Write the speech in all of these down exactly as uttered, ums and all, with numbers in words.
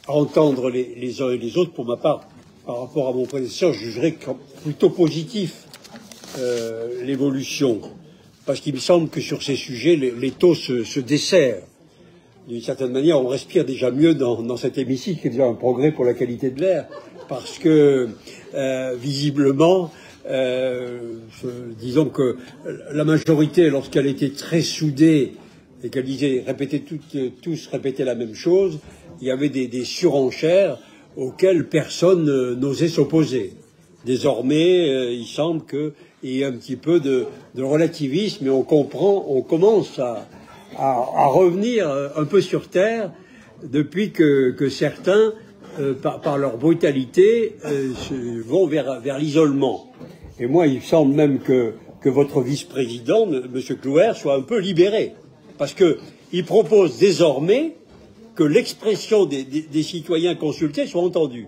à entendre les, les uns et les autres. Pour ma part, par rapport à mon prédécesseur, je jugerais plutôt positif euh, l'évolution, parce qu'il me semble que sur ces sujets, l'étau se, se desserre. D'une certaine manière, on respire déjà mieux dans, dans cet hémicycle, qui est déjà un progrès pour la qualité de l'air, parce que, euh, visiblement, euh, je, disons que la majorité, lorsqu'elle était très soudée, et qu'elle disait, répétez tout, tous répétaient la même chose, il y avait des, des surenchères auxquelles personne euh, n'osait s'opposer. Désormais, euh, il semble qu'il y ait un petit peu de, de relativisme, et on comprend, on commence à, à, à revenir un peu sur terre depuis que, que certains, euh, par, par leur brutalité, euh, se, vont vers, vers l'isolement. Et moi, il semble même que, que votre vice-président, M. Clouer, soit un peu libéré. Parce qu'il propose désormais que l'expression des, des, des citoyens consultés soit entendue.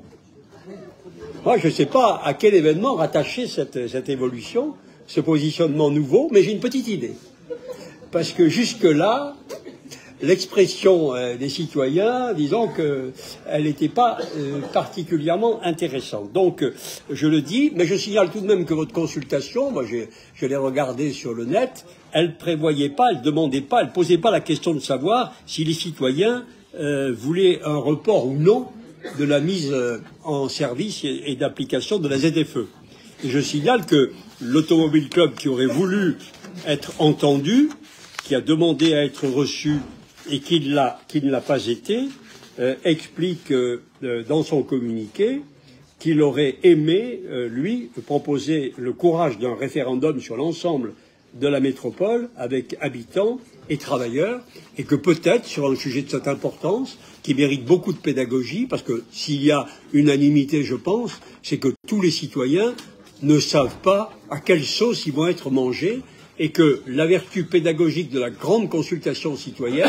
Moi, je ne sais pas à quel événement rattacher cette, cette évolution, ce positionnement nouveau, mais j'ai une petite idée. Parce que jusque-là, l'expression euh, des citoyens, disons qu'elle n'était pas euh, particulièrement intéressante. Donc, euh, je le dis, mais je signale tout de même que votre consultation, moi je, je l'ai regardée sur le net, elle ne prévoyait pas, elle ne demandait pas, elle ne posait pas la question de savoir si les citoyens euh, voulaient un report ou non de la mise euh, en service et, et d'application de la Z F E. Et je signale que l'Automobile Club qui aurait voulu être entendu, qui a demandé à être reçu et qui, l'a, qui ne l'a pas été, euh, explique euh, dans son communiqué qu'il aurait aimé, euh, lui, proposer le courage d'un référendum sur l'ensemble de la métropole avec habitants et travailleurs, et que peut-être, sur un sujet de cette importance, qui mérite beaucoup de pédagogie, parce que s'il y a unanimité, je pense, c'est que tous les citoyens ne savent pas à quelle sauce ils vont être mangés, et que la vertu pédagogique de la grande consultation citoyenne,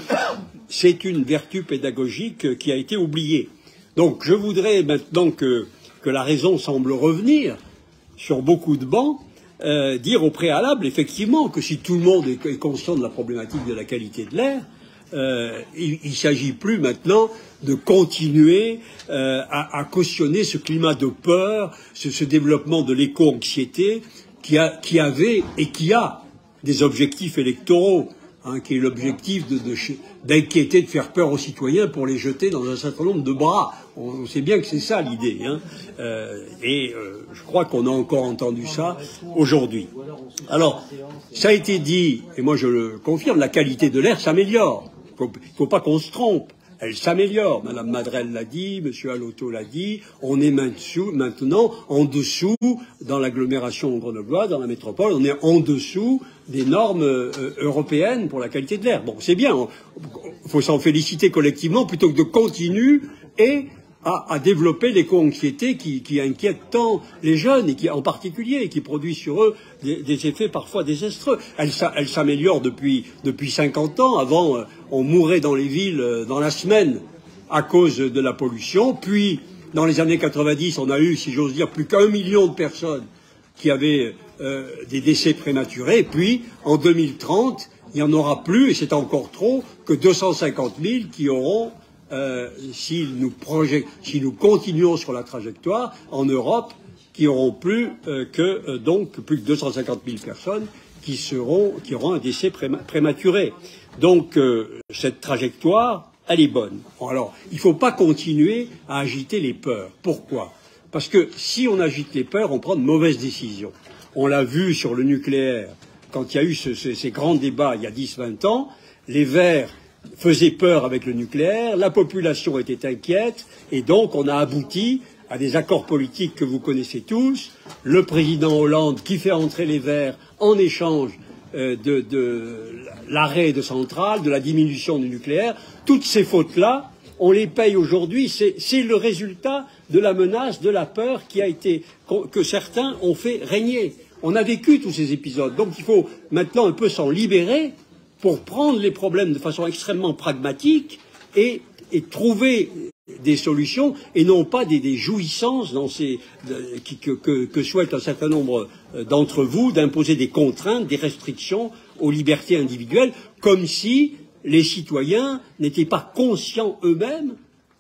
c'est une vertu pédagogique qui a été oubliée. Donc je voudrais maintenant que, que la raison semble revenir sur beaucoup de bancs, euh, dire au préalable, effectivement, que si tout le monde est, est conscient de la problématique de la qualité de l'air, euh, il ne s'agit plus maintenant de continuer euh, à, à cautionner ce climat de peur, ce, ce développement de l'éco-anxiété, Qui, a, qui avait et qui a des objectifs électoraux, hein, qui est l'objectif de, de, d'inquiéter, de faire peur aux citoyens pour les jeter dans un certain nombre de bras. On, on sait bien que c'est ça l'idée. Hein. Euh, et euh, je crois qu'on a encore entendu ça aujourd'hui. Alors, ça a été dit, et moi je le confirme, la qualité de l'air s'améliore. Il ne faut pas qu'on se trompe. Elle s'améliore. Madame Madrelle l'a dit, Monsieur Alotto l'a dit. On est maintenant en dessous, dans l'agglomération grenobloise, dans la métropole, on est en dessous des normes euh, européennes pour la qualité de l'air. Bon, c'est bien. Il faut s'en féliciter collectivement plutôt que de continuer et à, à développer l'éco-anxiété qui, qui inquiète tant les jeunes, et qui, en particulier, et qui produit sur eux des, des effets parfois désastreux. Elle, elle s'améliore depuis, depuis cinquante ans. Avant, euh, on mourait dans les villes euh, dans la semaine à cause de la pollution. Puis, dans les années quatre-vingt-dix, on a eu, si j'ose dire, plus qu'un million de personnes qui avaient euh, des décès prématurés. Puis, en deux mille trente, il n'y en aura plus, et c'est encore trop, que deux cent cinquante mille qui auront Euh, si nous, project... si nous continuons sur la trajectoire en Europe, qui auront plus euh, que euh, donc plus que deux cent cinquante mille personnes qui seront qui auront un décès préma... prématuré. Donc euh, cette trajectoire, elle est bonne. Alors il ne faut pas continuer à agiter les peurs. Pourquoi? Parce que si on agite les peurs, on prend de mauvaises décisions. On l'a vu sur le nucléaire quand il y a eu ce, ce, ces grands débats il y a dix vingt ans. Les Verts faisait peur avec le nucléaire, la population était inquiète, et donc on a abouti à des accords politiques que vous connaissez tous. Le président Hollande qui fait entrer les Verts en échange euh, de, de l'arrêt de centrales, de la diminution du nucléaire. Toutes ces fautes-là, on les paye aujourd'hui. C'est, c'est le résultat de la menace, de la peur qui a été, que certains ont fait régner. On a vécu tous ces épisodes. Donc il faut maintenant un peu s'en libérer pour prendre les problèmes de façon extrêmement pragmatique et, et trouver des solutions et non pas des, des jouissances dans ces, de, qui, que, que, que souhaitent un certain nombre d'entre vous d'imposer des contraintes, des restrictions aux libertés individuelles, comme si les citoyens n'étaient pas conscients eux-mêmes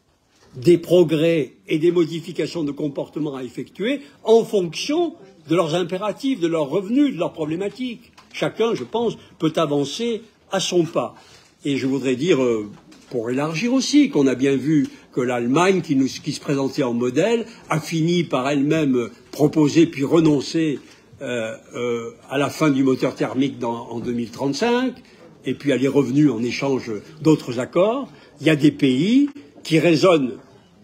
des progrès et des modifications de comportement à effectuer en fonction de leurs impératifs, de leurs revenus, de leurs problématiques. Chacun, je pense, peut avancer à son pas. Et je voudrais dire, euh, pour élargir aussi, qu'on a bien vu que l'Allemagne, qui, nous, qui se présentait en modèle, a fini par elle-même proposer puis renoncer euh, euh, à la fin du moteur thermique dans, en deux mille trente-cinq, et puis elle est revenue en échange d'autres accords. Il y a des pays qui raisonnent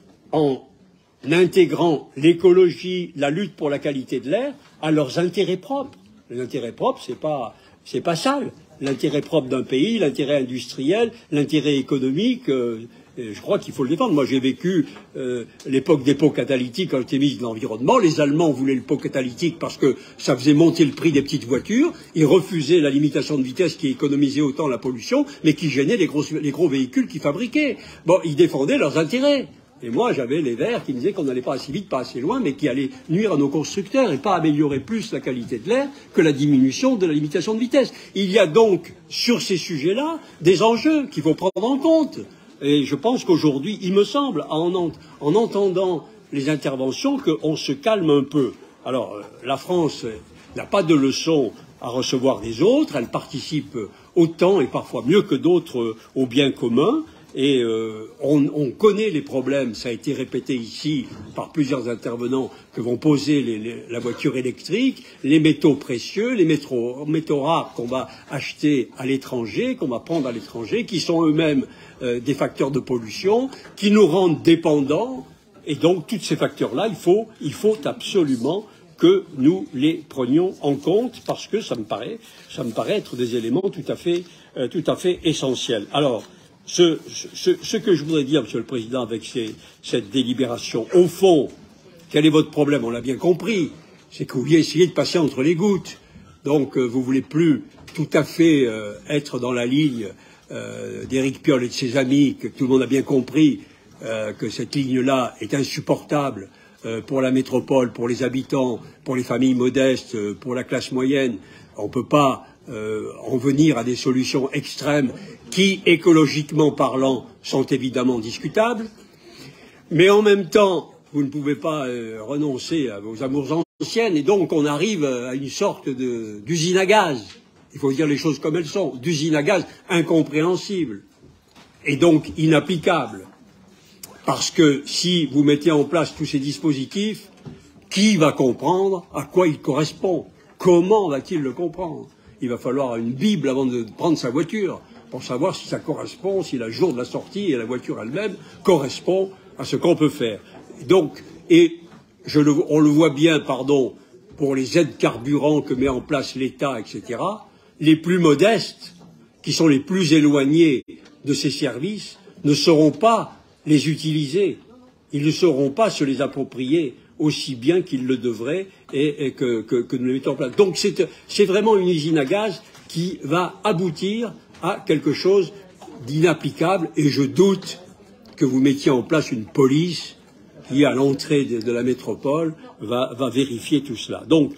en intégrant l'écologie, la lutte pour la qualité de l'air à leurs intérêts propres. L'intérêt propre, c'est pas, c'est pas sale. L'intérêt propre d'un pays, l'intérêt industriel, l'intérêt économique, euh, je crois qu'il faut le défendre. Moi, j'ai vécu euh, l'époque des pots catalytiques quand j'étais ministre de l'Environnement. Les Allemands voulaient le pot catalytique parce que ça faisait monter le prix des petites voitures. Ils refusaient la limitation de vitesse qui économisait autant la pollution, mais qui gênait les gros, les gros véhicules qu'ils fabriquaient. Bon, ils défendaient leurs intérêts. Et moi, j'avais les Verts qui me disaient qu'on n'allait pas assez vite, pas assez loin, mais qui allaient nuire à nos constructeurs et pas améliorer plus la qualité de l'air que la diminution de la limitation de vitesse. Il y a donc, sur ces sujets-là, des enjeux qu'il faut prendre en compte. Et je pense qu'aujourd'hui, il me semble, en, en, en entendant les interventions, qu'on se calme un peu. Alors, la France n'a pas de leçons à recevoir des autres, elle participe autant et parfois mieux que d'autres au bien commun. Et euh, on, on connaît les problèmes, ça a été répété ici par plusieurs intervenants, que vont poser les, les, la voiture électrique, les métaux précieux, les métaux, métaux rares qu'on va acheter à l'étranger, qu'on va prendre à l'étranger, qui sont eux-mêmes euh, des facteurs de pollution, qui nous rendent dépendants. Et donc, tous ces facteurs-là, il faut, il faut absolument que nous les prenions en compte, parce que ça me paraît, ça me paraît être des éléments tout à fait, euh, tout à fait essentiels. Alors, Ce, ce, ce que je voudrais dire, Monsieur le Président, avec ces, cette délibération, au fond, quel est votre problème? On l'a bien compris, c'est que vous vouliez essayer de passer entre les gouttes. Donc, euh, vous voulez plus tout à fait euh, être dans la ligne euh, d'Éric Piolle et de ses amis, que tout le monde a bien compris euh, que cette ligne-là est insupportable euh, pour la métropole, pour les habitants, pour les familles modestes, euh, pour la classe moyenne. On ne peut pas euh, en venir à des solutions extrêmes qui, écologiquement parlant, sont évidemment discutables, mais en même temps, vous ne pouvez pas euh, renoncer à vos amours anciennes, et donc on arrive à une sorte d'usine à gaz. Il faut dire les choses comme elles sont, d'usine à gaz incompréhensible, et donc inapplicable. Parce que si vous mettez en place tous ces dispositifs, qui va comprendre à quoi il correspond? Comment va-t-il le comprendre? Il va falloir une Bible avant de prendre sa voiture, pour savoir si ça correspond, si le jour de la sortie et la voiture elle-même correspond à ce qu'on peut faire. Donc, et je le, on le voit bien, pardon, pour les aides carburants que met en place l'État, et cetera, les plus modestes, qui sont les plus éloignés de ces services, ne sauront pas les utiliser. Ils ne sauront pas se les approprier aussi bien qu'ils le devraient et, et que, que, que nous les mettons en place. Donc c'est vraiment une usine à gaz qui va aboutir à quelque chose d'inapplicable, et je doute que vous mettiez en place une police qui, à l'entrée de, de la métropole, va, va vérifier tout cela. Donc,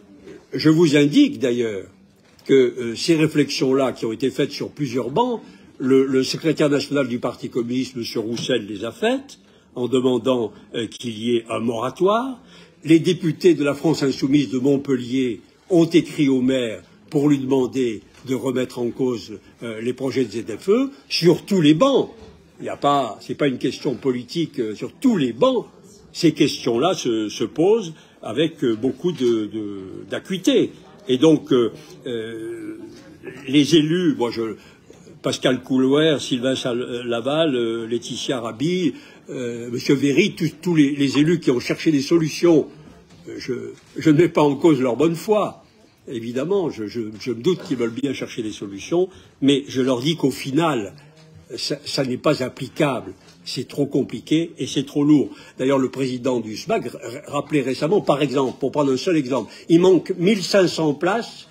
je vous indique d'ailleurs que euh, ces réflexions-là, qui ont été faites sur plusieurs bancs, le, le secrétaire national du Parti communiste, M. Roussel, les a faites, en demandant euh, qu'il y ait un moratoire. Les députés de la France insoumise de Montpellier ont écrit au maire pour lui demander de remettre en cause euh, les projets de Z F E sur tous les bancs. Il n'y a pas, c'est pas une question politique, euh, sur tous les bancs. Ces questions-là se, se posent avec euh, beaucoup de, de, d'acuité. Et donc, euh, euh, les élus, moi je, Pascal Coulouer, Sylvain Laval, euh, Laetitia Rabi, euh, M. Véry, tous les, les élus qui ont cherché des solutions, euh, je, je ne mets pas en cause leur bonne foi. Évidemment, je, je, je me doute qu'ils veulent bien chercher des solutions, mais je leur dis qu'au final, ça, ça n'est pas applicable. C'est trop compliqué et c'est trop lourd. D'ailleurs, le président du S M A G rappelait récemment, par exemple, pour prendre un seul exemple, il manque mille cinq cents places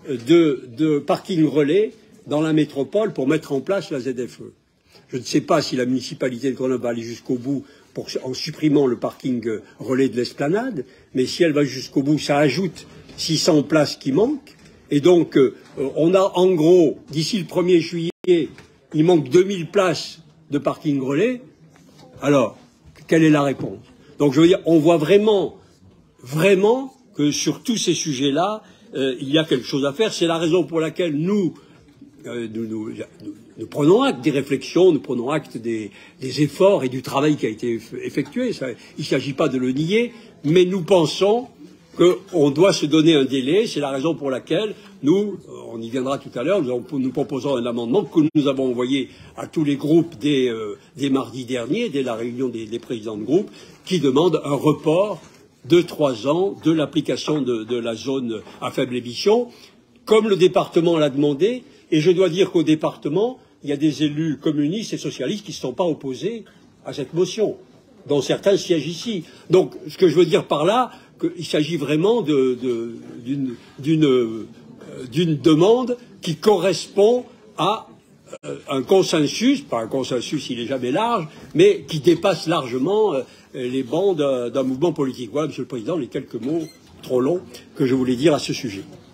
de, de parking relais dans la métropole pour mettre en place la Z F E. Je ne sais pas si la municipalité de Grenoble va aller jusqu'au bout pour, en supprimant le parking relais de l'Esplanade, mais si elle va jusqu'au bout, ça ajoute six cents places qui manquent. Et donc, euh, on a en gros, d'ici le premier juillet, il manque deux mille places de parking relais. Alors, quelle est la réponse? Donc je veux dire, on voit vraiment, vraiment que sur tous ces sujets-là, euh, il y a quelque chose à faire. C'est la raison pour laquelle nous, euh, nous, nous, nous, nous prenons acte des réflexions, nous prenons acte des, des efforts et du travail qui a été effectué. Ça, il ne s'agit pas de le nier, mais nous pensons qu'on doit se donner un délai. C'est la raison pour laquelle nous, on y viendra tout à l'heure, nous, nous proposons un amendement que nous avons envoyé à tous les groupes dès, euh, dès mardi dernier, dès la réunion des, des présidents de groupe, qui demande un report de trois ans de l'application de, de la zone à faible émission, comme le département l'a demandé. Et je dois dire qu'au département, il y a des élus communistes et socialistes qui ne sont pas opposés à cette motion, dont certains siègent ici. Donc, ce que je veux dire par là, qu'il s'agit vraiment d'une d'une demande qui correspond à euh, un consensus, pas un consensus, il n'est jamais large, mais qui dépasse largement euh, les bancs d'un mouvement politique. Voilà, Monsieur le Président, les quelques mots trop longs que je voulais dire à ce sujet.